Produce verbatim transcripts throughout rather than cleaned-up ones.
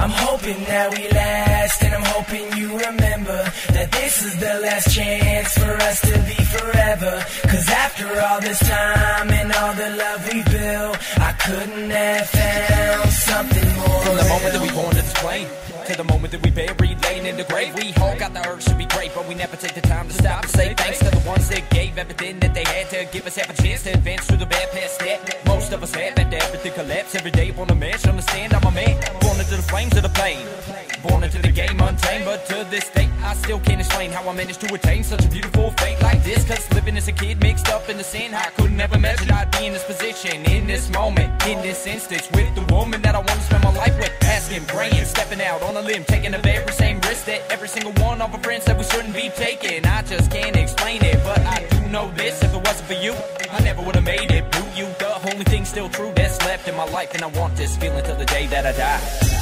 I'm hoping that we last, and I'm hoping you remember that this is the last chance for us to be forever. Cause after all this time and all the love we built, I couldn't have found something more. From the moment that we born to this plane to the moment that we buried, laying in the grave, we all got the urge to be great, but we never take the time to stop and say thanks to the ones that gave everything that they had to give us half a chance to advance through the bad past that most of us have. After everything collapse, every day on a match, understand I'm a man, born into the flames of the pain, born into the game untamed, but to this day I still can't explain how I managed to attain such a beautiful fate like this. Cause living as a kid mixed up in the sin, I couldn't ever imagine I'd be in this position, in this moment, in this instance, with the woman that I want to spend my life with. Asking, praying, stepping out on a limb, taking the very same risk that every single one of our friends said we shouldn't be taking. I just can't explain it, but I do know this: if it wasn't for you, I never would have made it. Blue, you, the only thing still true that's left in my life, and I want this feeling till the day that I die.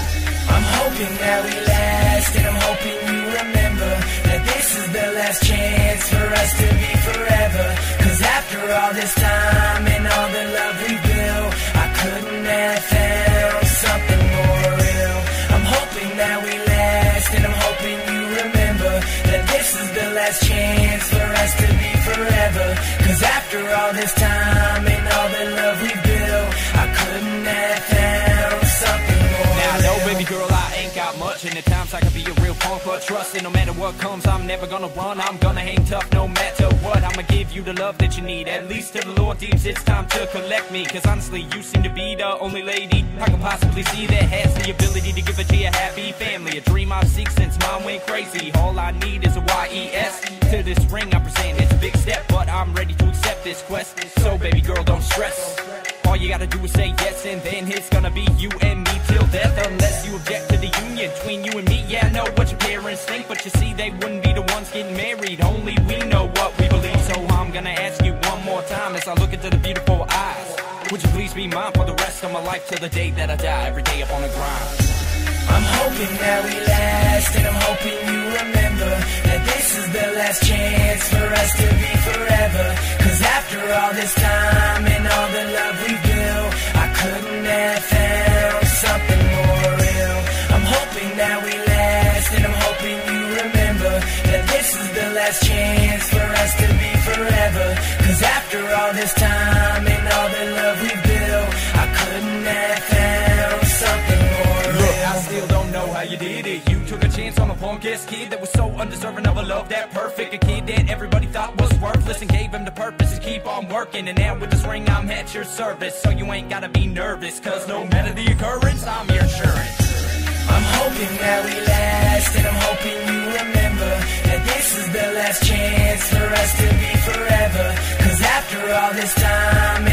I'm hoping that we last, and I'm hoping you remember that this is the last chance for us to be forever. Cause after all this time and all the love we built, I couldn't have found something more real. I'm hoping that we last, and I'm hoping you remember that this is the last chance for us to be forever. Cause after all this time and all the love we built, I couldn't have found something more now, real. no, baby girl, I ain't got much, and at times I can be a real punk, but trust it, no matter what comes, I'm never gonna run. I'm gonna hang tough no matter what. I'ma give you the love that you need, at least till the Lord deems it's time to collect me. Cause honestly, you seem to be the only lady I can possibly see that has the ability to give a G a happy family, a dream I've seeked since mom went crazy. All I need is a Y E S to this ring I present. It's a big step, but I'm ready to accept this quest. So baby girl, don't stress. All you gotta do is say yes, and then it's gonna be you and me till death. Unless you object to the union between you and me. Yeah, I know what your parents think, but you see, they wouldn't be the ones getting married. Only we know what we believe. So I'm gonna ask you one more time as I look into the beautiful eyes. Would you please be mine for the rest of my life till the day that I die, every day up on the grind? I'm hoping that we last, and I'm hoping you remember that this is the last chance for us to be forever. Cause after all this time and all the love we built, I couldn't have found something more real. I'm hoping that we last, and I'm hoping you remember that this is the last chance for us to be forever. Cause after all this time and all the love we built, I couldn't have found something more real. Look, I still don't know how you did it. You took a chance on a punk-ass kid that was so undeserving of a love that perfect. A kid that everybody thought was worthless and gave him the purpose to keep on working. And now with this ring, I'm at your service, so you ain't gotta be nervous. Cause no matter the occurrence, I'm your insurance. I'm hoping that we last, and I'm hoping you remember that this is the last chance for us to be forever. Cause after all this time